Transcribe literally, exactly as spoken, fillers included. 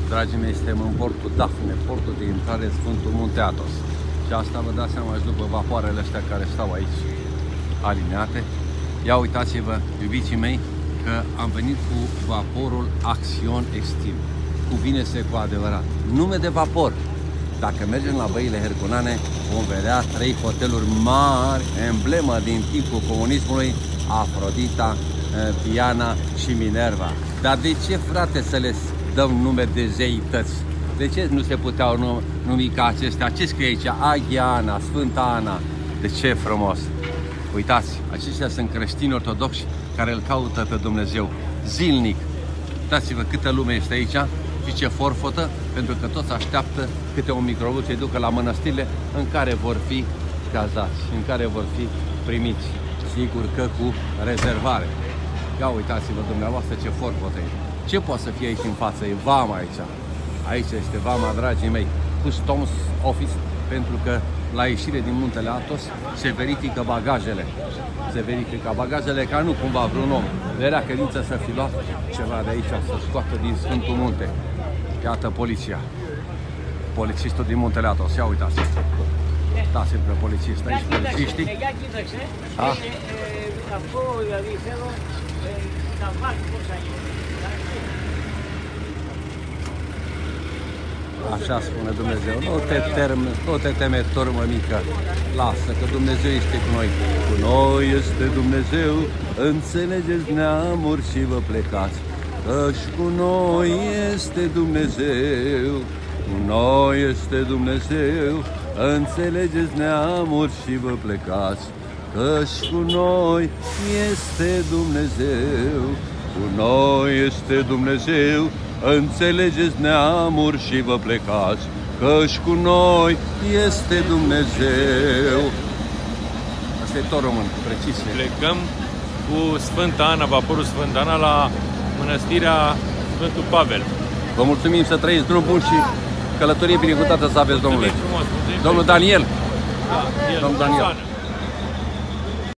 Dragii mei, suntem în portul Dafne, portul de intrare în Sfântul Munte Athos. Și asta vă dați seama și după vapoarele astea care stau aici alineate. Ia uitați-vă, iubiții mei, că am venit cu vaporul Axion Extreme. Cuvine-se cu adevărat. Nume de vapor. Dacă mergem la băile Herculane, vom vedea trei hoteluri mari, emblemă din timpul comunismului: Afrodita, Diana și Minerva. Dar de ce, frate, să le dăm nume de zeități? De ce nu se puteau numi ca acestea? Ce scrie aici? Aghiana, Sfânta Ana. De ce frumos? Uitați, aceștia sunt creștini ortodoxi care îl caută pe Dumnezeu zilnic. Uitați-vă câtă lume este aici și ce forfotă, pentru că toți așteaptă câte un microbus să-i ducă la mănăstirile în care vor fi cazați, în care vor fi primiți. Sigur că cu rezervare. Ia uitați-vă dumneavoastră ce forfotă e. Ce poate să fie aici în față? E vama aici. Aici este vama, dragii mei. Customs Office, pentru că la ieșire din Muntele Athos se verifică bagajele. Se verifică bagajele ca nu cumva vreun om de rea credință să fi luat ceva de aici, să scoată din Sfântul Munte. Iată poliția. Polițistul din Muntele Athos. Ia uitați. Da, sempre polițist. Aici polițiștii. Da? Așa spune Dumnezeu. Nu te teme, nu te teme, turmă mică. Lasă că Dumnezeu este cu noi. Cu noi este Dumnezeu, înțelegeți neamuri și vă plecați. Căci cu noi este Dumnezeu, cu noi este Dumnezeu, înțelegeți neamuri și vă plecați. Căci cu noi este Dumnezeu, cu noi este Dumnezeu, înțelegeți neamuri și vă plecați, căci cu noi este Dumnezeu. Asta e tot român, precis. Plecăm cu Sfânta Ana, vaporul Sfânta Ana, la mănăstirea Sfântul Pavel. Vă mulțumim, să trăiți drum bun și călătorie binecuvântată să aveți, domnule. Mulțumim frumos, mulțumim. Domnul Daniel. Da, el, Domnul Daniel.